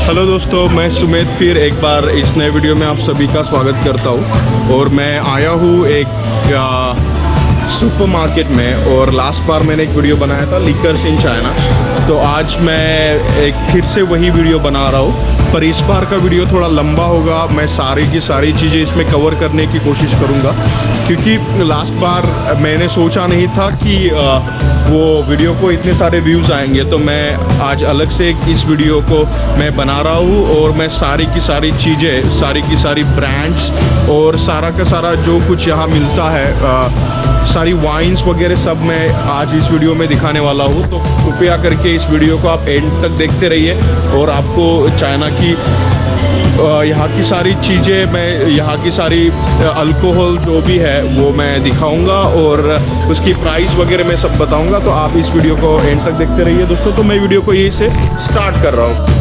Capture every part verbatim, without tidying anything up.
Hello दोस्तों, मैं सुमेध फिर एक बार इस नए वीडियो में आप सभी का स्वागत करता हूँ। और मैं आया हूँ एक सुपरमार्केट में, और लास्ट बार मैंने एक वीडियो बनाया था लिकर्स इन चाइना। तो आज मैं एक फिर से वही वीडियो बना रहा हूँ, पर इस बार का वीडियो थोड़ा लंबा होगा। मैं सारी की सारी चीज़ें इसमें कवर करने की कोशिश करूँगा, क्योंकि लास्ट बार मैंने सोचा नहीं था कि वो वीडियो को इतने सारे व्यूज़ आएंगे। तो मैं आज अलग से इस वीडियो को मैं बना रहा हूँ, और मैं सारी की सारी चीज़ें, सारी की सारी ब्रांड्स और सारा का सारा जो कुछ यहाँ मिलता है, आ, सारी वाइन्स वगैरह सब मैं आज इस वीडियो में दिखाने वाला हूँ। तो कृपया करके इस वीडियो को आप एंड तक देखते रहिए, और आपको चाइना की यहाँ की सारी चीज़ें, मैं यहाँ की सारी अल्कोहल जो भी है वो मैं दिखाऊंगा, और उसकी प्राइस वगैरह मैं सब बताऊंगा। तो आप इस वीडियो को एंड तक देखते रहिए दोस्तों। तो मैं वीडियो को यहीं से स्टार्ट कर रहा हूँ।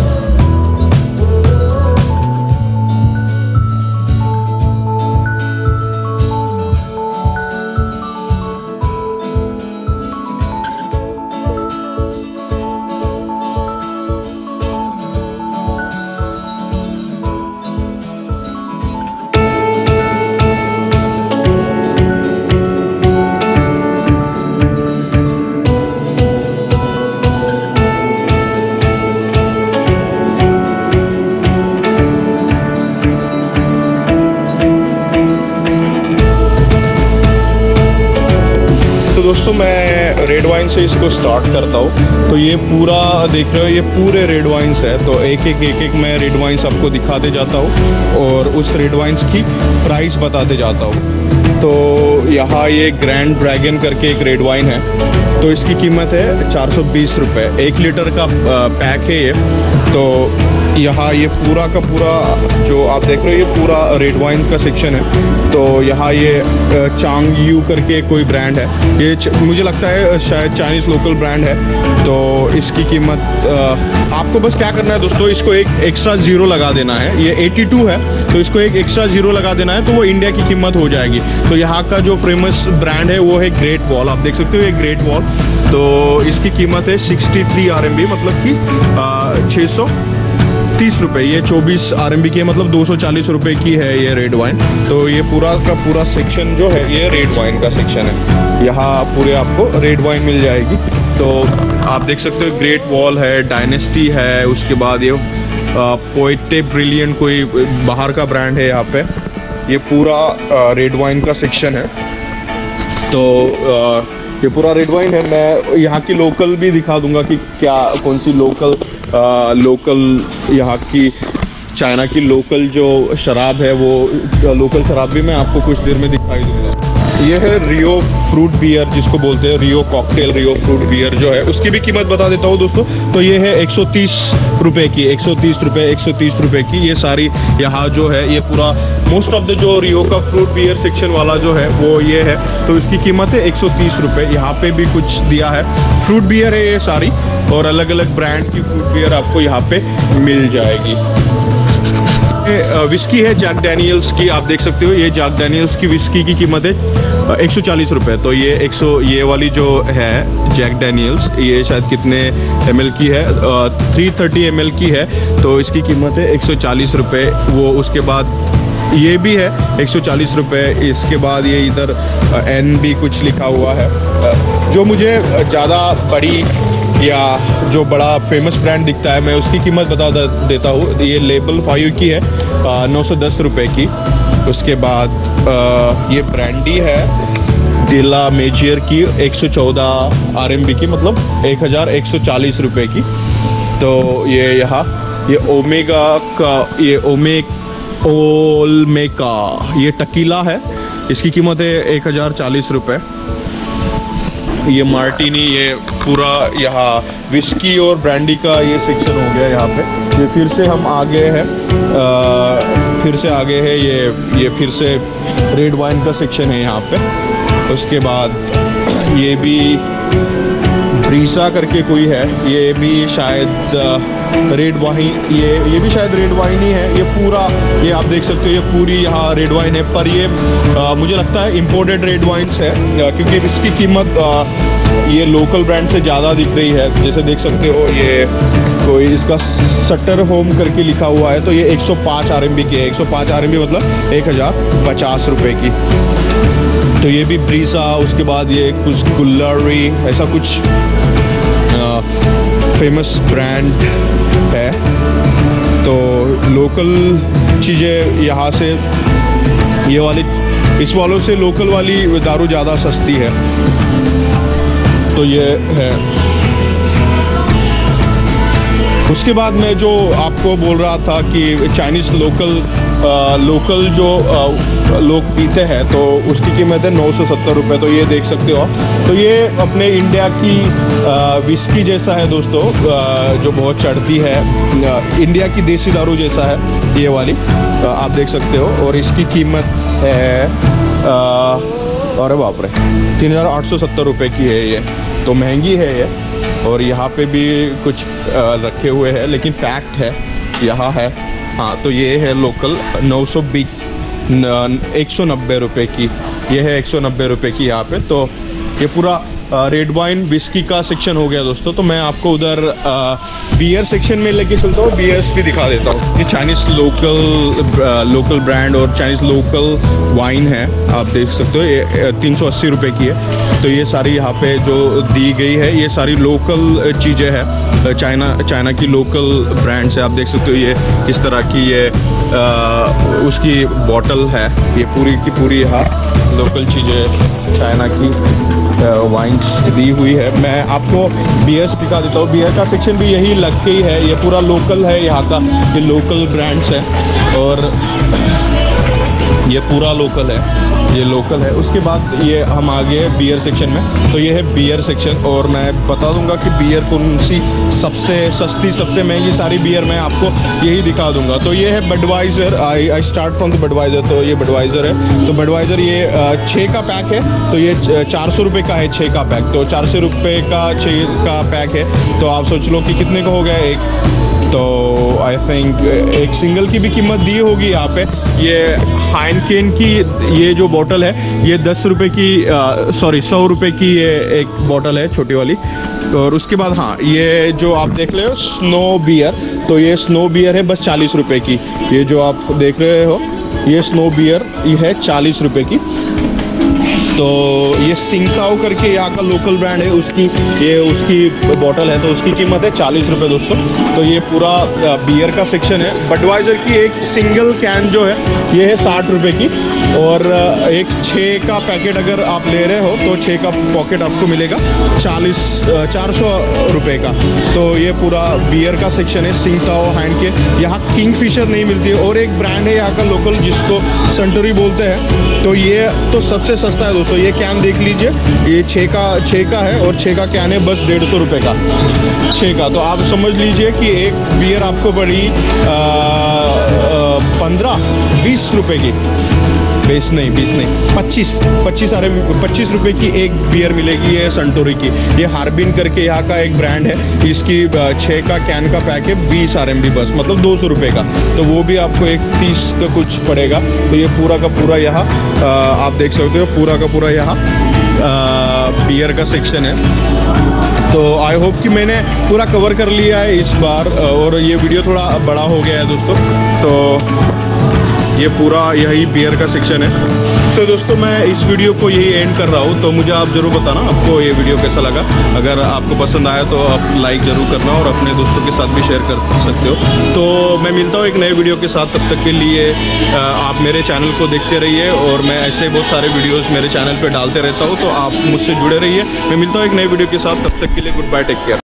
दोस्तों, मैं रेड वाइन से इसको स्टार्ट करता हूँ। तो ये पूरा देख रहे हो, ये पूरे रेड वाइन्स है। तो एक एक एक एक मैं रेड वाइन्स आपको दिखाते जाता हूँ, और उस रेड वाइन्स की प्राइस बताते जाता हूँ। तो यहाँ ये ग्रैंड ड्रैगन करके एक रेड वाइन है, तो इसकी कीमत है चार सौ बीस रुपये। एक लीटर का पैक है ये। तो यहाँ ये पूरा का पूरा जो आप देख रहे हो, ये पूरा रेड वाइन का सेक्शन है। तो यहाँ ये चांग यू करके कोई ब्रांड है, ये मुझे लगता है शायद चाइनीज़ लोकल ब्रांड है। तो इसकी कीमत आपको बस क्या करना है दोस्तों, इसको एक एक्स्ट्रा ज़ीरो लगा देना है। ये बयासी है, तो इसको एक एक्स्ट्रा ज़ीरो लगा देना है, तो वो इंडिया की कीमत हो जाएगी। तो यहाँ का जो फेमस ब्रांड है वो है ग्रेट वॉल। आप देख सकते हो ये ग्रेट वॉल। तो इसकी कीमत है sixty three R M B, मतलब कि छः सौ तीस रुपये। ये चौबीस आर एम बी की है, मतलब दो सौ चालीस रुपये की है ये रेड वाइन। तो ये पूरा का पूरा सेक्शन जो है ये रेड वाइन का सेक्शन है। यहाँ पूरे आपको रेड वाइन मिल जाएगी। तो आप देख सकते हो ग्रेट वॉल है, डायनेस्टी है, उसके बाद ये पोएटे ब्रिलियंट कोई बाहर का ब्रांड है यहाँ पे। ये पूरा रेड वाइन का सेक्शन है। तो आ, ये पूरा रेड वाइन है। मैं यहाँ की लोकल भी दिखा दूंगा कि क्या कौन सी लोकल आ, लोकल यहाँ की चाइना की लोकल जो शराब है, वो लोकल शराब भी मैं आपको कुछ देर में दिखाई दूंगा। ये है रियो फ्रूट बियर, जिसको बोलते हैं Rio cocktail. Rio fruit beer जो है उसकी भी कीमत बता देता हूँ दोस्तों। तो ये है एक सौ तीस रुपये की, एक सौ तीस रुपये एक सौ तीस रुपये की। ये सारी यहाँ जो है ये पूरा मोस्ट ऑफ द जो रियो का फ्रूट बियर सेक्शन वाला जो है वो ये है। तो इसकी कीमत है एक सौ तीस रुपये। यहाँ पे भी कुछ दिया है, फ्रूट बियर है ये सारी, और अलग अलग ब्रांड की फ्रूट बियर आपको यहाँ पे मिल जाएगी। विस्की है जैक डैनियल्स की, आप देख सकते हो ये जैक डैनियल्स की विस्की की कीमत है एक सौ चालीस रुपये। तो ये एक सौ ये वाली जो है जैक डैनियल्स, ये शायद कितने एम एल की है, थ्री थर्टी एम एल की है। तो इसकी कीमत है एक सौ चालीस रुपये। वो उसके बाद ये भी है एक सौ चालीस रुपये। इसके बाद ये इधर एन भी कुछ लिखा हुआ है। जो मुझे ज़्यादा बड़ी या जो बड़ा फेमस ब्रांड दिखता है, मैं उसकी कीमत बता देता हूँ। ये लेबल फाइव की है, नौ सौ दस रुपये की। उसके बाद आ, ये ब्रांडी है डिला मेजियर की, एक सौ चौदह आर एम बी की, मतलब एक हज़ार एक सौ चालीस रुपये की। तो ये यहाँ ये ओमेगा का, ये ओमेक ओलमेका ये टकीला है, इसकी कीमत है एक हज़ार चालीस रुपये। ये मार्टिनी, ये पूरा यहाँ विस्की और ब्रांडी का ये सेक्शन हो गया यहाँ पे। ये फिर से हम आगे हैं, फिर से आगे है ये ये फिर से रेड वाइन का सेक्शन है यहाँ पे। उसके बाद ये भी ब्रीसा करके कोई है, ये भी शायद रेड वाइन, ये ये भी शायद रेड वाइन ही है। ये पूरा ये आप देख सकते हो, ये पूरी यहाँ रेड वाइन है। पर ये आ, मुझे लगता है इम्पोर्टेड रेड वाइन्स है, क्योंकि इसकी कीमत आ, ये लोकल ब्रांड से ज़्यादा दिख रही है। जैसे देख सकते हो ये कोई इसका सटर होम करके लिखा हुआ है, तो ये एक सौ पाँच आर एम बी की है। एक सौ पाँच आर एम बी मतलब एक हज़ार पचास रुपये की। तो ये भी ब्रीसा, उसके बाद ये कुछ गुल्लारी, ऐसा कुछ फेमस ब्रांड है। तो लोकल चीज़ें यहाँ से, ये वाली इस वालों से लोकल वाली दारू ज़्यादा सस्ती है। तो ये है। उसके बाद मैं जो आपको बोल रहा था कि चाइनीज़ लोकल आ, लोकल जो आ, लोग पीते हैं, तो उसकी कीमत है नौ सौ सत्तर रुपये। तो ये देख सकते हो आप। तो ये अपने इंडिया की आ, विस्की जैसा है दोस्तों, आ, जो बहुत चढ़ती है। आ, इंडिया की देसी दारू जैसा है ये वाली, आ, आप देख सकते हो। और इसकी कीमत है, अरे बाप रे, तीन हज़ार आठ सौ सत्तर रुपये की है ये। तो महंगी है ये। और यहाँ पे भी कुछ आ, रखे हुए हैं, लेकिन पैक्ड है यहाँ है। हाँ, तो ये है लोकल नौ सौ बीस एक सौ नब्बे रुपये की। ये है एक सौ नब्बे रुपये की यहाँ पे। तो ये पूरा रेड वाइन विस्की का सेक्शन हो गया दोस्तों। तो मैं आपको उधर बियर सेक्शन में लेके चलता हूँ, बियर्स भी दिखा देता हूँ। ये चाइनीज़ लोकल लोकल ब्रांड और चाइनीज़ लोकल वाइन है, आप देख सकते हो। ये तीन सौ अस्सी रुपये की है। तो ये सारी यहाँ पे जो दी गई है, ये सारी लोकल चीज़ें हैं, चाइना चाइना की लोकल ब्रांड्स है। आप देख सकते हो ये किस तरह की ये आ, उसकी बॉटल है। ये पूरी की पूरी यहाँ लोकल चीज़ें चाइना की वाइन्स दी हुई है। मैं आपको बियर्स दिखा देता हूँ। बियर का सेक्शन भी यही लग के ही है। ये पूरा लोकल है यहाँ का, ये लोकल ब्रांड्स है। और ये पूरा लोकल है, ये लोकल है। उसके बाद ये हम आ गए बियर सेक्शन में। तो ये है बियर सेक्शन, और मैं बता दूंगा कि बियर कौन सी सबसे सस्ती, सबसे महंगी, सारी बियर मैं आपको यही दिखा दूंगा। तो ये है Budweiser. I I start from the Budweiser. तो ये बडवाइज़र है। तो बडवाइज़र ये छः का पैक है। तो ये चार सौ रुपये का है छः का पैक। तो चार सौ रुपये का छः का पैक है। तो आप सोच लो कि कितने का हो गया एक। तो आई थिंक एक सिंगल की भी कीमत दी होगी यहाँ पे। ये हाइनकेन की ये जो बोतल है, ये दस रुपये की, सॉरी सौ रुपये की ये एक बोतल है, छोटी वाली। और उसके बाद हाँ, ये जो आप देख रहे हो स्नो बियर, तो ये स्नो बियर है बस चालीस रुपये की। ये जो आप देख रहे हो ये स्नो बियर ये है चालीस रुपये की। तो ये सिंगताओ करके यहाँ का लोकल ब्रांड है, उसकी ये उसकी बॉटल है। तो उसकी कीमत है चालीस रुपये दोस्तों। तो ये पूरा बियर का सेक्शन है। बडवाइज़र की एक सिंगल कैन जो है ये है साठ रुपये की। और एक छः का पैकेट अगर आप ले रहे हो तो छः का पॉकेट आपको मिलेगा चालीस चार सौ रुपये का। तो ये पूरा बियर का सेक्शन है। सिंगताओ, हाइनकेन, यहाँ किंगफिशर नहीं मिलती है। और एक ब्रांड है यहाँ का लोकल जिसको सनटोरी बोलते हैं। तो ये तो सबसे सस्ता है दोस्तों। ये कैन देख लीजिए, ये छः का छः का है और छः का कैन है बस डेढ़ सौ रुपये का, छः का। तो आप समझ लीजिए कि एक बियर आपको पड़ी पंद्रह बीस रुपये की। बीस नहीं बीस नहीं पच्चीस पच्चीस अरे पच्चीस रुपये की एक बियर मिलेगी ये सनटोरी की। ये हार्बिन करके यहाँ का एक ब्रांड है। इसकी छः का कैन का पैक है बीस आर एम डी बस, मतलब दो सौ रुपये का। तो वो भी आपको एक तीस का कुछ पड़ेगा। तो ये पूरा का पूरा यहाँ आप देख सकते हो, पूरा का पूरा यहाँ बियर का सेक्शन है। तो आई होप कि मैंने पूरा कवर कर लिया है इस बार, और ये वीडियो थोड़ा बड़ा हो गया है दोस्तों। तो ये पूरा यही बियर का सेक्शन है। तो दोस्तों मैं इस वीडियो को यही एंड कर रहा हूँ। तो मुझे आप ज़रूर बताना आपको ये वीडियो कैसा लगा। अगर आपको पसंद आया तो आप लाइक ज़रूर करना और अपने दोस्तों के साथ भी शेयर कर सकते हो। तो मैं मिलता हूँ एक नए वीडियो के साथ। तब तक के लिए आप मेरे चैनल को देखते रहिए, और मैं ऐसे बहुत सारे वीडियोज़ मेरे चैनल पर डालते रहता हूँ। तो आप मुझसे जुड़े रहिए। मैं मिलता हूँ एक नए वीडियो के साथ। तब तक के लिए गुड बाय, टेक केयर।